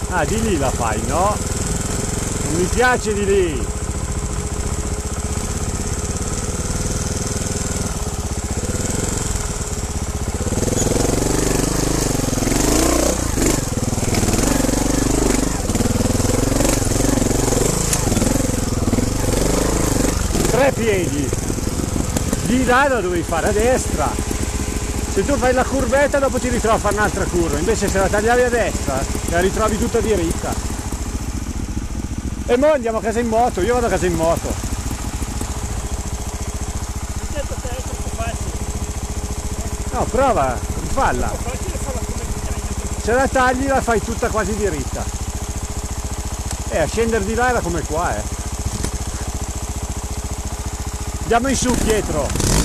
Ah, di lì la fai, no? Non mi piace di lì. Tre piedi. Di là la dovevi fare a destra. Se tu fai la curvetta dopo ti ritrovi a fare un'altra curva, invece se la tagliavi a destra la ritrovi tutta diritta. E mo andiamo a casa in moto, io vado a casa in moto. No, prova, falla. Se la tagli la fai tutta quasi diritta. A scendere di là era come qua, Andiamo in su, Pietro.